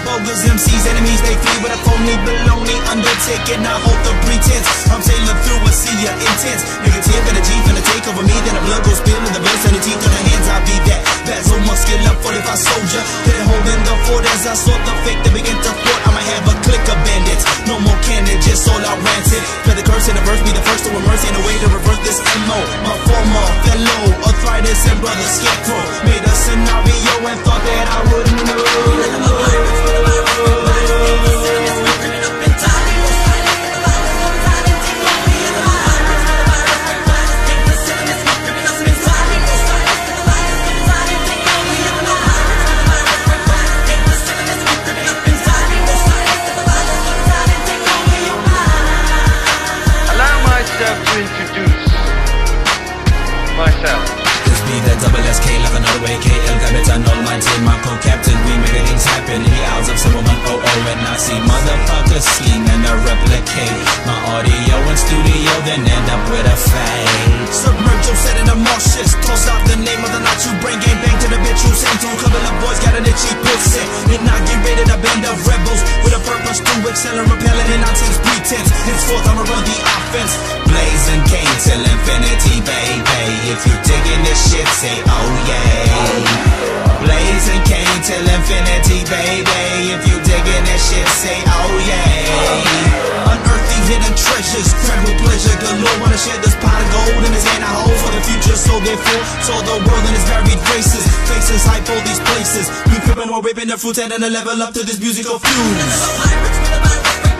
bogus MCs, enemies, they flee with a phony baloney undertaking. I hold the pretense, I'm sailing through a sea of intense negative energy finna take over me, then the blood goes spill in the veins and the teeth of the hands. I be that Basil muscular 45 soldier, head holding the fort as I sort the fake that begin to thwart. I'ma have a clique of bandits, no more cannon, just all out rancid. Play the curse in the verse, be the first to immerse in a way to reverse this MO. My former fellow arthritis and brother Scarecrow made a scenario and thought that I wouldn't know. To introduce myself. This be that double SK like another way KL Capitan, all my team, my co-captain. We make things happen in the hours of 7100. And I see motherfuckers scheme and I replicate my audio in studio, then end up with a fade. Submerge your set in the marshes, toss out the name of the night. You bring game bang to the bitch you sing to. Couple of boys got an itchy pussy, and I get rated a band of rebels with a purpose to excel and repelling and nonsense pretense. Henceforth I'ma run the offense, blazing cane till infinity, baby. If you digging this shit, say oh yeah. Blazing cane till infinity, baby. If you digging this shit, say oh yeah. Unearth the hidden treasures, crammed with pleasure galore. Wanna share this pot of gold in his hand I hold for the future, so therefore saw the world in its varied races. Faces hype all these places, we crippin' or raping the fruits and then a level up to this musical fuse.